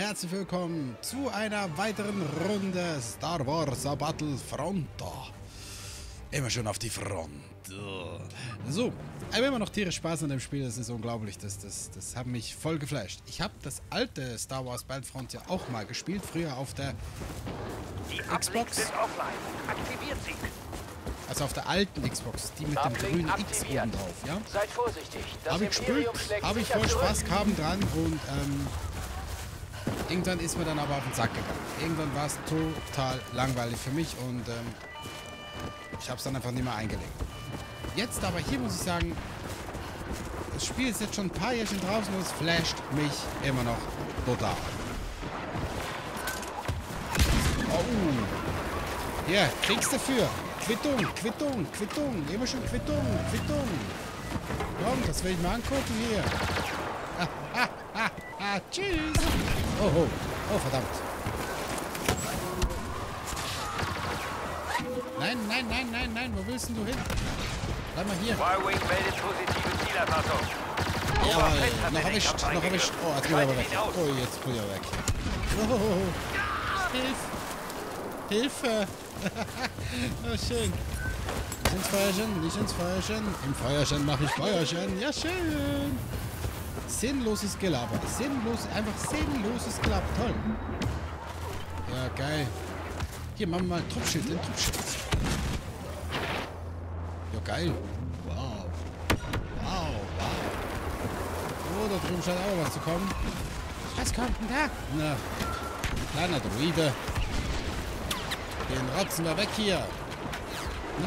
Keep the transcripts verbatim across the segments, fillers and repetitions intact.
herzlich willkommen zu einer weiteren Runde Star Wars Battlefront. Immer schön auf die Front. So, ich habe immer noch tierisch Spaß an dem Spiel, das ist unglaublich, das, das, das hat mich voll geflasht. Ich habe das alte Star Wars Battlefront ja auch mal gespielt, früher auf der Die Xbox. Sind offline. Aktiviert sie. Also auf der alten Xbox, die mit dem grünen X oben drauf, ja? Seid vorsichtig. Das Habe ich gespielt, Imperium schlägt habe ich sicher voll zurück. Spaß gehabt dran und ähm, irgendwann ist mir dann aber auf den Sack gegangen. Irgendwann war es total langweilig für mich und ähm, ich habe es dann einfach nicht mehr eingelegt. Jetzt aber hier muss ich sagen, das Spiel ist jetzt schon ein paar Jährchen draußen und es flasht mich immer noch total. Oh, hier, kriegst dafür. Quittung, Quittung, Quittung, immer schon Quittung, Quittung. Komm, das will ich mal angucken hier. Ah, ah, ah, ah, tschüss. Oh, oh, oh, verdammt. Nein, nein, nein, nein, nein, wo willst denn du hin? Bleib mal hier. Y-Wing meldet positive Zielerfassung. Jawohl, noch erwischt, noch erwischt. Oh, jetzt geht er aber weg. Oh, jetzt geht er weg. Oh, Hilfe. Hilfe. Oh, schön. Nicht ins Feuerchen, nicht ins Feuerchen. Im Feuerchen mache ich Feuerchen. Ja, schön. Sinnloses Gelaber. Sinnlos, einfach sinnloses Gelaber. Toll. Ja, geil. Hier, machen wir mal ein Truppschild, ein Truppschild. Ja, geil. Wow. Wow, wow. Oh, da drüben scheint auch was zu kommen. Was kommt denn da? Na, ein kleiner Droide. Den rotzen wir weg hier. Na?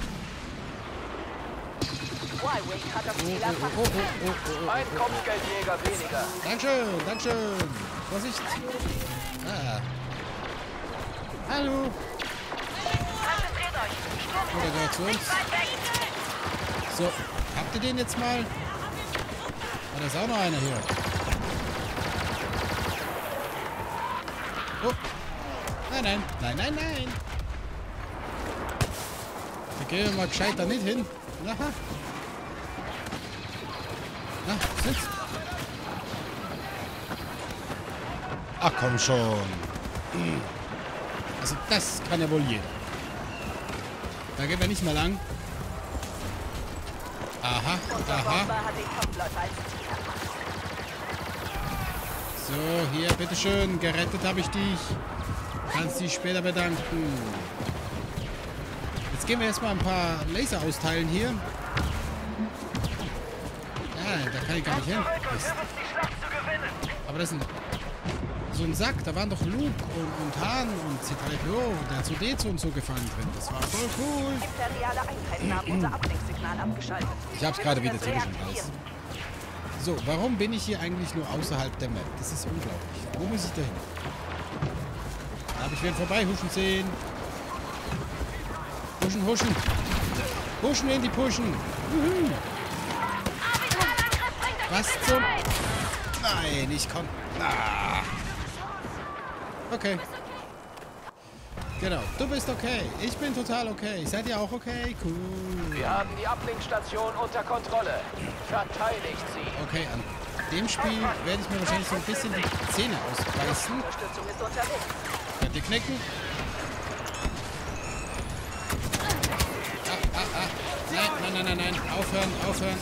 Y-Wing hat das Oh, Ziel oh, erfasst. oh, oh, oh, oh, oh, Ein oh, oh. Kopfgeldjäger weniger. Dankeschön, Dankeschön. Vorsicht. Ah. Hallo. Konzentriert euch. Oder gehört zu uns. So, habt ihr den jetzt mal? Oh, da ist auch noch einer hier. Oh. Nein, nein, nein, nein, nein. Da gehen wir mal gescheit da nicht hin. Aha. Na, sitz. Ach komm schon. Also das kann ja wohl jeder. Da gehen wir nicht mal lang. Aha, aha. So, hier, bitteschön. Gerettet habe ich dich. Kannst dich später bedanken. Jetzt gehen wir erstmal ein paar Laser austeilen hier. Ja, da kann ich gar nicht hin. Mist. Aber das ist ein, so ein Sack. Da waren doch Luke und, und Han und C drei P O und der R zwei D zwei und so gefangen drin. Das war voll cool. Imperiale Einheiten haben unser Ablenksignal abgeschaltet. Ich hab's gerade wieder tierisch im Hals. So, warum bin ich hier eigentlich nur außerhalb der Map? Das ist unglaublich. Wo muss ich da hin? Da habe ich wen vorbeihuschen sehen. Huschen, huschen. Huschen in die Pushen. Juhu. Was zum... Nein, ich komm... Ah. Okay. Genau, du bist okay. Ich bin total okay. Seid ihr auch okay? Cool. Wir haben die Ablinkstation unter Kontrolle. Verteidigt sie. Okay, an dem Spiel werde ich mir wahrscheinlich so ein bisschen die Zähne ausbeißen. Unterstützung ist unterwegs. Könnt ihr knicken? Ah, ah, ah. Nein, nein, nein, nein, nein. Aufhören, aufhören.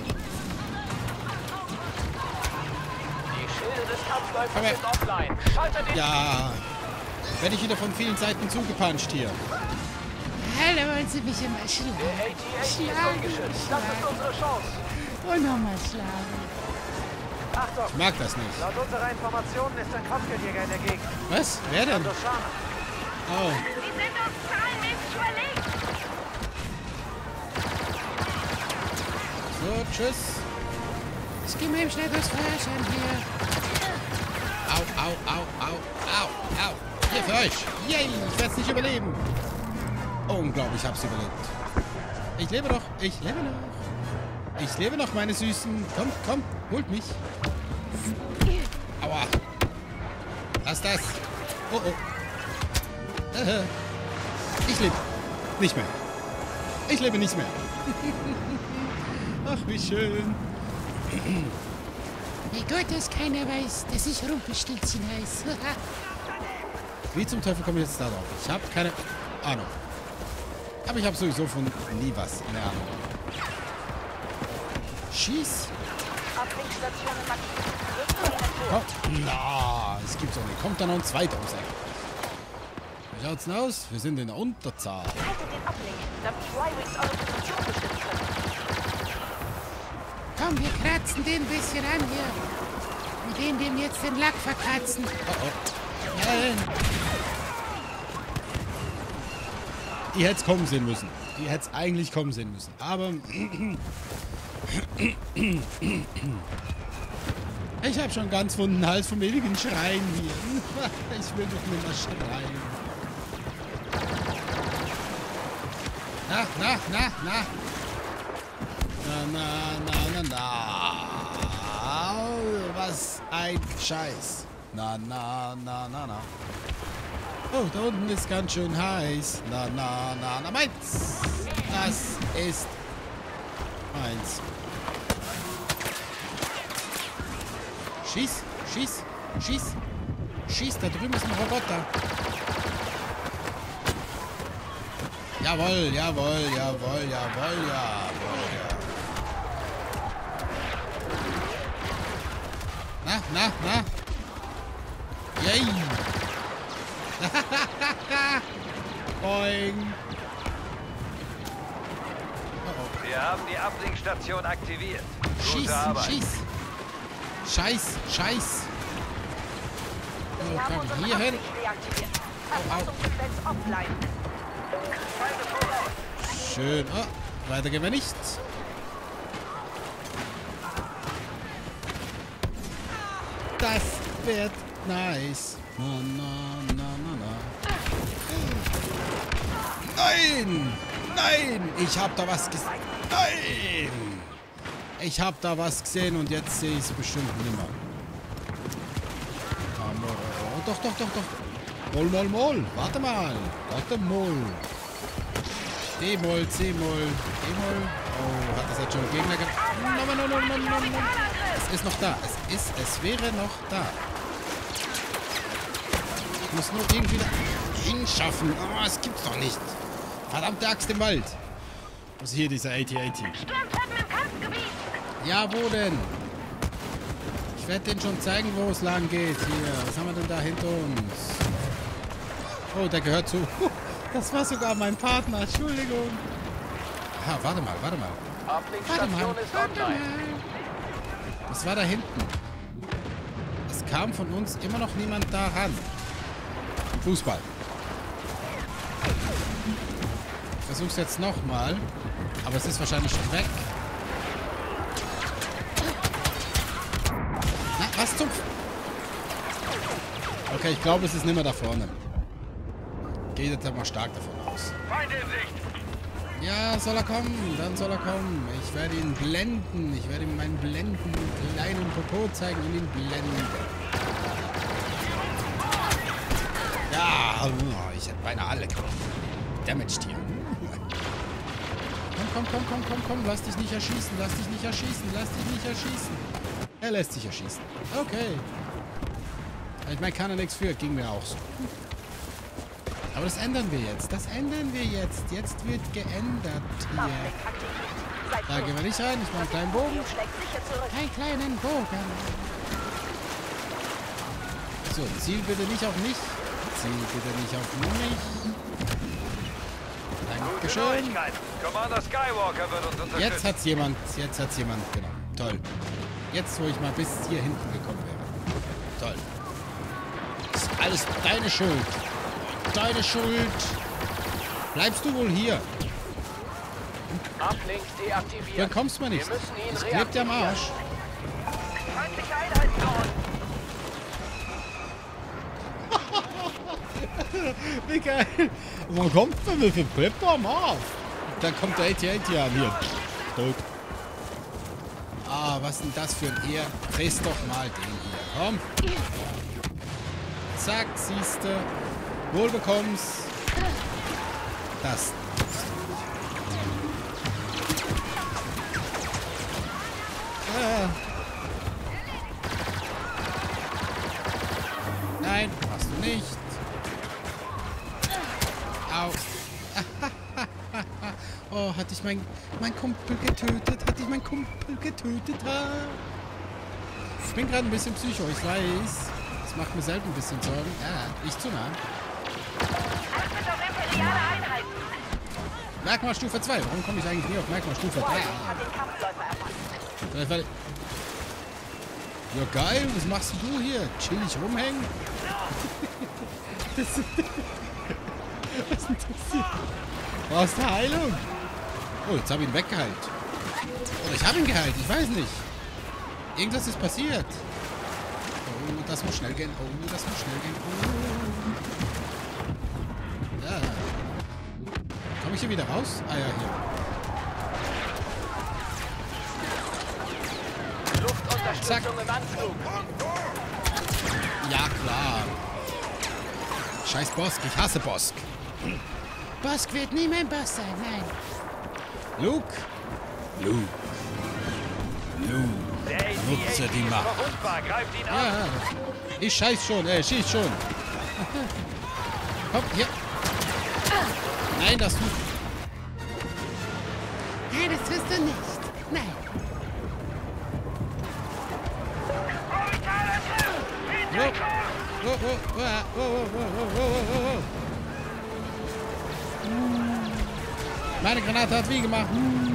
Die Schilde des Kampfläufers Aber- sind offline. Schaltet den... Ja. Werde ich wieder von vielen Seiten zugepanscht hier. Hallo, wollen Sie mich immer Der schlagen? A T A T ist Schlagen, ungeschützt. Das ist schlagen. unsere Chance. Und nochmal schlagen. Achtung. Ich mag das nicht. Laut unserer Informationen ist ein Kopfgeldjäger in der Gegend. Was? Wer denn? Doshana. Oh. Sie sind uns zahlenmäßig überlegen. So, tschüss. Ich gehe mal eben schnell durchs Feuerschein hier. Au, au, au, au, au, au. Hier für euch. Yay, ich werde es nicht überleben. Unglaublich, ich hab's überlebt. Ich lebe noch, ich lebe noch. Ich lebe noch, meine Süßen. Kommt, kommt, holt mich. Aua. Lass das. Oh, oh. Äh, Ich lebe nicht mehr. Ich lebe nicht mehr. Ach, wie schön. Wie gut, dass keiner weiß, dass ich Rumpelstilzchen heiße. Wie zum Teufel komme ich jetzt da drauf? Ich habe keine Ahnung. Aber ich habe sowieso von nie was in der Ahnung. Schieß. Ablinkstation im Max. Kommt. Na, es gibt's doch nicht. Kommt da noch ein zweiter ums Eck. Wie schaut's denn aus? Wir sind in der Unterzahl. Haltet den Ablink, damit Y-Wings eure Position bestimmen können. Komm, wir kratzen den ein bisschen an hier. Mit dem wir ihm jetzt den Lack verkratzen. Oh oh. Nein. Die hätte es kommen sehen müssen. Die hätte es eigentlich kommen sehen müssen. Aber ich habe schon ganz wunden Hals vom ewigen Schreien hier. Ich will doch nicht mehr schreien. Na, na, na, na. Na, na, na, na, na. Was ein Scheiß. Na, na, na, na, na. Oh, da unten ist ganz schön heiß. Na, na, na, na, meins. Das ist meins. Schieß, schieß, schieß. Schieß, da drüben ist ein Roboter. Jawohl, jawohl, jawohl, jawohl, jawohl, ja. Na, na, na. Yay. Boing. Oh oh. Wir haben die Ablinkstation aktiviert. Gute Schieß, Arbeit. schieß. Scheiß, scheiß. Sie Oh, haben komm, unseren hier hin. Ablink deaktiviert. Au, au. Verfassungsfrequenz offline. Schön. Oh, weiter gehen wir nicht. Das wird nice. Na, na, na, na, na. Nein! Nein! Ich hab da was gesehen. Nein! Ich hab da was gesehen und jetzt sehe ich es bestimmt nimmer. Oh, doch, doch, doch, doch. Moll, moll, moll. Warte mal. Warte mal. D-Moll, C-Moll, D-Moll. Oh, hat das jetzt schon Gegner gehabt? No, no, no, no, no, no. Es ist noch da. Es ist, es wäre noch da. Ich muss nur irgendwie da hinschaffen. Oh, es gibt's doch nicht. Verdammte Axt im Wald. Was ist hier, dieser achtzig achtzig? Sturmtreppen im Kampfgebiet. Ja, wo denn? Ich werde denen schon zeigen, wo es lang geht. Hier, was haben wir denn da hinter uns? Oh, der gehört zu. Das war sogar mein Partner. Entschuldigung. Ah, warte mal, warte mal. Ablinkstation ist online. Was war da hinten? Es kam von uns immer noch niemand da ran. Fußball. Ich versuch's jetzt nochmal. Aber es ist wahrscheinlich schon weg. Na, was zum... Okay, ich glaube, es ist nicht mehr da vorne. Geht jetzt aber stark davon aus. Feind in Sicht. Ja, soll er kommen, dann soll er kommen. Ich werde ihn blenden. Ich werde ihm meinen blenden kleinen Popo zeigen und ihn blenden. Ja, oh, ich hätte beinahe alle damaged hier. Komm, komm, komm, komm, komm, komm. Lass dich nicht erschießen, lass dich nicht erschießen, lass dich nicht erschießen. Er lässt sich erschießen. Okay. Ich meine, kann er nichts für. Ging mir auch so. Aber das ändern wir jetzt. Das ändern wir jetzt. Jetzt wird geändert hier. Da gehen wir nicht rein. Ich mache einen kleinen Bogen. Einen kleinen Bogen. So, ziel bitte nicht auf mich. Ziel bitte nicht auf mich. Gute Dankeschön. Neuigkeiten. Commander Skywalker wird uns unterstützen. Jetzt hat's jemand, jetzt hat's jemand genommen. Toll. Jetzt, wo ich mal bis hier hinten gekommen wäre. Toll. Das ist alles deine Schuld. Deine Schuld. Bleibst du wohl hier? Ablink deaktiviert. Dann kommst du mal nicht. Wir müssen ihn Ich kleb dir am reaktivieren. Arsch. Feindliche Einheiten dort. Wie geil. Wo kommt man mit dem Clip am Arsch? Dann kommt der achtzig achtzig an hier. Tot. Ah, was ist denn das für ein Ehr? Dreh's doch mal den hier. Komm. Zack, siehste. Wohl bekommst. Das. Ah. nicht. Au. Oh, hatte ich mein, mein Kumpel getötet? Hatte ich meinen Kumpel getötet? Ah. Ich bin gerade ein bisschen psycho, ich weiß. Das macht mir selten ein bisschen Sorgen. Ja, ich zu nah. Achtet auf imperiale Einheiten. Merkmalstufe zwei. Warum komme ich eigentlich nie auf Merkmalstufe drei? Y-Wing hat den Kampfläufer erfasst. Weil, ja geil, was machst du hier? Chillig rumhängen? das, was ist denn das hier? Brauchst du Heilung? Oh, jetzt habe ich ihn weggeheilt. Oder ich habe ihn geheilt, ich weiß nicht. Irgendwas ist passiert. Oh, das muss schnell gehen. Oh, das muss schnell gehen. Oh. Ja. Komme ich hier wieder raus? Ah ja, hier. Luftunterstützung im Anflug. Ja, klar. Scheiß Bosk, ich hasse Bosk. Bosk wird nie mein Boss sein, nein. Luke. Luke. Luke. Nutze die Macht. Verwundbar, greift ihn an. Ja, ich scheiß schon, äh, schieß schon. Komm, hier. Nein, das tut... Nein, das tust du nicht. Nein. Oh, oh, oh, oh, oh, oh, oh, oh, oh. Meine Granate hat wie gemacht.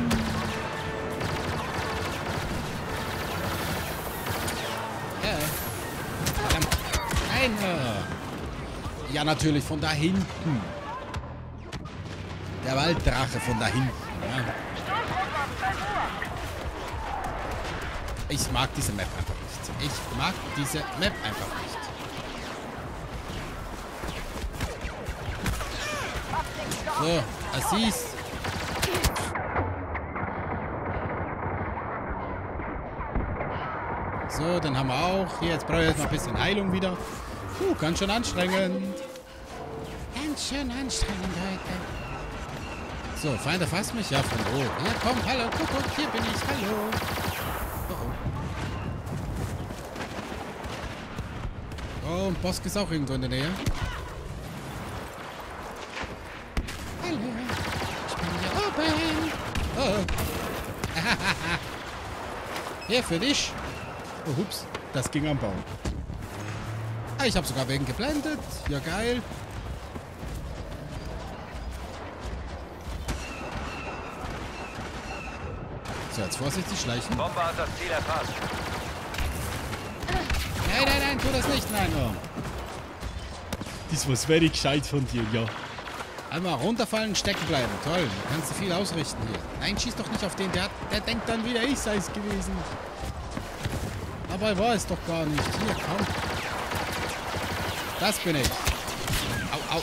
Ja. Verdammt. Nein. Ja, natürlich von da hinten. Der Walddrache von da hinten. Ja. Ich mag diese Map einfach nicht. Ich mag diese Map einfach nicht. So, Assis. So, dann haben wir auch. Hier, jetzt brauche ich jetzt noch ein bisschen Heilung wieder. Puh, ganz schön anstrengend. Ganz schön anstrengend heute. So, Feind erfasst mich. Ja, von oh. Ja, komm, hallo, guck, guck, hier bin ich, hallo. Oh, oh. Oh, und Bosk ist auch irgendwo in der Nähe. Hallo. Ich bin hier oben. Oh. Hier, für dich. Oh, hups. Das ging am Baum. Ah, ich habe sogar wegen geblendet. Ja, geil. So, jetzt vorsichtig schleichen. Bomber hat das Ziel erfasst. Nein, nein, nein, tu das nicht. Nein, oh. Das war very gescheit von dir, ja. Einmal runterfallen, stecken bleiben. Toll, du kannst du viel ausrichten hier. Nein, schieß doch nicht auf den. Der, hat, der denkt dann wieder, ich sei es gewesen. Dabei war es doch gar nicht. Hier, komm. Das bin ich. Au, au.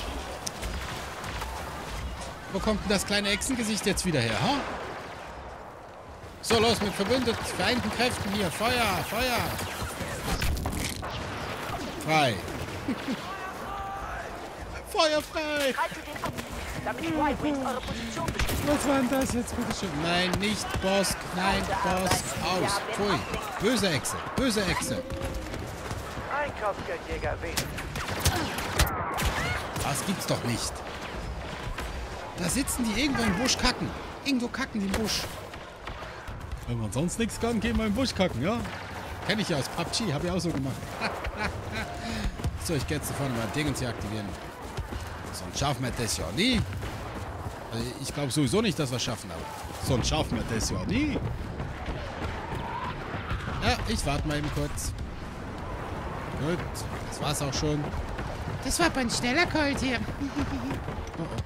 Wo kommt denn das kleine Echsengesicht jetzt wieder her, ha? So, los mit verbündeten, vereinten Kräften hier. Feuer, Feuer. Frei. Feuer frei. Haltet den ab, damit Y-Wing eure Position bestimmt. Was war denn das jetzt, bitteschön? Nein, nicht Bosk. Nein, Bosk. Aus. Pfui. Böse Echse. Böse Echse. Einkaufsgeldjäger wesen. Das gibt's doch nicht. Da sitzen die irgendwo im Busch kacken. Irgendwo kacken die im Busch. Wenn man sonst nichts kann, gehen wir im Busch kacken, ja? Kenn ich ja aus P U B G. Hab ich auch so gemacht. So, ich gehe jetzt da vorne mal Dingens hier aktivieren. Sonst schaffen wir das ja nie. Also ich glaube sowieso nicht, dass wir es schaffen, aber sonst schaffen wir das ja nie. Ja, ich warte mal eben kurz. Gut, das war's auch schon. Das war aber ein schneller Colt hier. Oh, oh.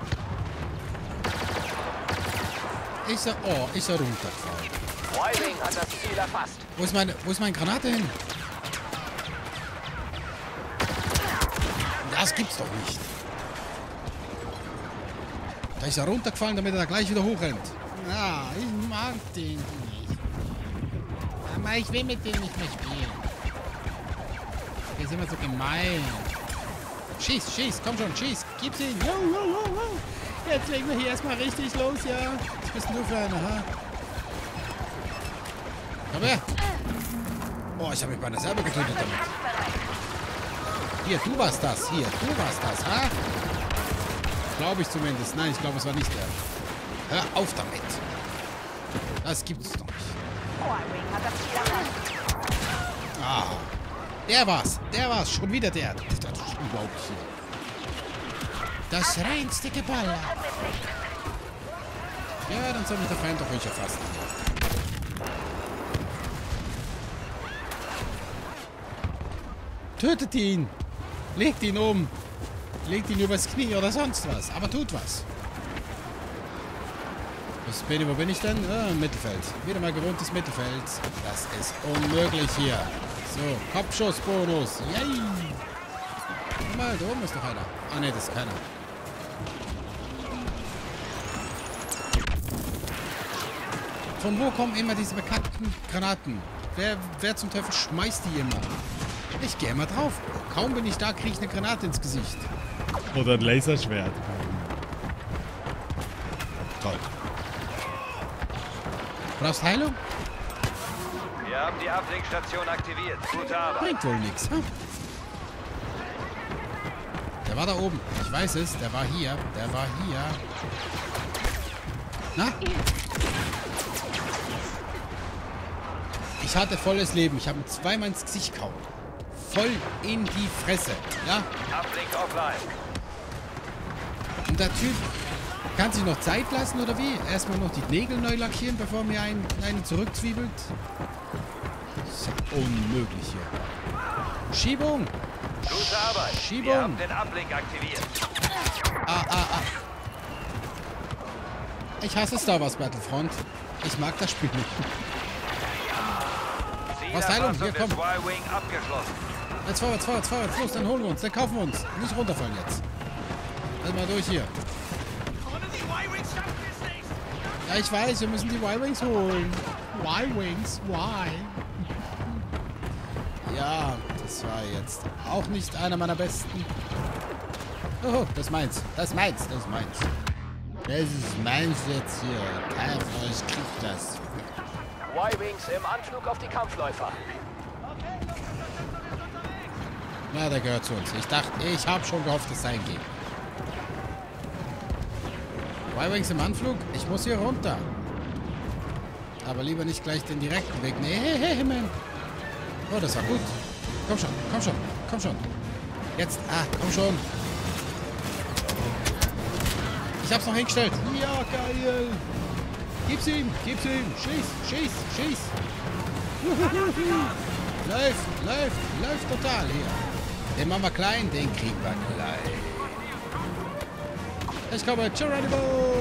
Ich soll, oh, ich soll runterfallen. Y-Wing hat das Ziel erfasst. Wo ist meine, wo ist meine Granate hin? Das gibt's doch nicht. Da ist er runtergefallen, damit er da gleich wieder hochrennt. Ja, ich mag den nicht. Aber ich will mit dem nicht mehr spielen. Der ist immer so gemein. Schieß, schieß, komm schon, schieß. Gib's ihn. Jo, jo, jo, jo. Jetzt legen wir hier erstmal richtig los, ja. Was bist denn du für einer, ha? Komm her. Oh, ich habe mich beinahe selber getötet damit. Hier, du warst das. Hier, du warst das, ha? Glaube ich zumindest. Nein, ich glaube, es war nicht der. Hör auf damit. Das gibt es doch nicht. Y-Wing hat das Ziel erreicht. Ah. Der war's. Der war's. Schon wieder der. Das ist unglaublich hier. Das reinste Geballer. Ja, dann soll mich der Feind doch ruhig erfassen. Tötet ihn. Legt ihn um. Legt ihn übers Knie oder sonst was. Aber tut was. Was, Benni, wo bin ich denn? Ah, im Mittelfeld. Wieder mal gewohntes Mittelfeld. Das ist unmöglich hier. So, Kopfschussbonus. Yay! Guck mal, da oben ist noch einer. Ah, ne, das ist keiner. Von wo kommen immer diese bekannten Granaten? Wer, wer zum Teufel schmeißt die immer? Ich gehe immer drauf. Kaum bin ich da, kriege ich eine Granate ins Gesicht. Oder ein Laserschwert. Toll. Brauchst Heilung? Wir haben die Ablenkstation aktiviert. Gute Arbeit. Bringt wohl nichts, hm? Der war da oben. Ich weiß es. Der war hier. Der war hier. Na? Ich hatte volles Leben. Ich habe ihm zweimal ins Gesicht gehauen. Voll in die Fresse. Ja? Ablink offline. Und der Typ kann sich noch Zeit lassen, oder wie? Erstmal noch die Nägel neu lackieren, bevor mir ein, eine zurückzwiebelt. Das ist ja unmöglich hier. Schiebung! Gute Arbeit. Schiebung! Wir haben den Ablink aktiviert. Ah, ah, ah. Ich hasse Star Wars Battlefront. Ich mag das Spiel nicht. Was, Heilung? Hier, komm. Y-Wing abgeschlossen. Jetzt vorwärts, vorwärts, vorwärts. Los, dann holen wir uns. Dann kaufen wir uns. Nicht runterfallen jetzt. Also mal durch hier. Ja, ich weiß, wir müssen die Y-Wings holen. Y-Wings? Why? Ja, das war jetzt auch nicht einer meiner besten. Oh, das ist meins. Das ist meins. Das ist meins. Das ist meins jetzt hier. Keiner von euch kriegt das. Y-Wings im Anflug auf die Kampfläufer. Na, der gehört zu uns. Ich dachte, ich habe schon gehofft, es sei ein Gegner. Y-Wings im Anflug? Ich muss hier runter. Aber lieber nicht gleich den direkten Weg. Nee, hey, hey, man. Oh, das war gut. Komm schon, komm schon, komm schon. Jetzt, ah, komm schon. Ich hab's noch hingestellt. Ja, geil. Gib's ihm, gib's ihm. Schieß, schieß, schieß. Läuft, läuft, läuft total hier. Den machen wir klein, den kriegen wir klein. Ich komme, Geronimo.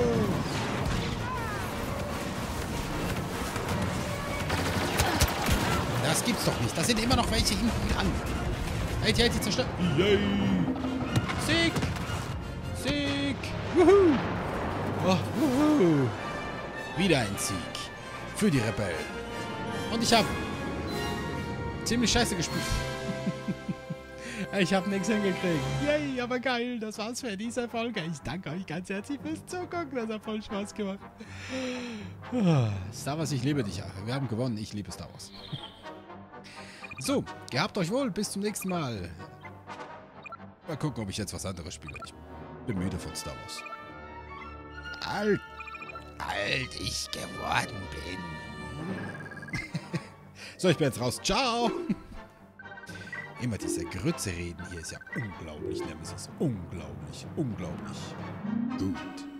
Das gibt's doch nicht. Da sind immer noch welche hinten dran. Halt, halt, die zerstört. Yay. Sieg. Sieg. Wuhu. Oh, wuhu. Wieder ein Sieg. Für die Rebellen. Und ich habe ziemlich scheiße gespielt. Ich habe nichts hingekriegt. Yay, aber geil. Das war's für diese Folge. Ich danke euch ganz herzlich fürs Zugucken. Das hat voll Spaß gemacht. Star Wars, ich liebe dich. Wir haben gewonnen. Ich liebe Star Wars. So, gehabt euch wohl. Bis zum nächsten Mal. Mal gucken, ob ich jetzt was anderes spiele. Ich bin müde von Star Wars. Alt, alt ich geworden bin. So, ich bin jetzt raus. Ciao. Immer diese Grütze reden hier ist ja unglaublich, Nemesis. Unglaublich, unglaublich. Gut.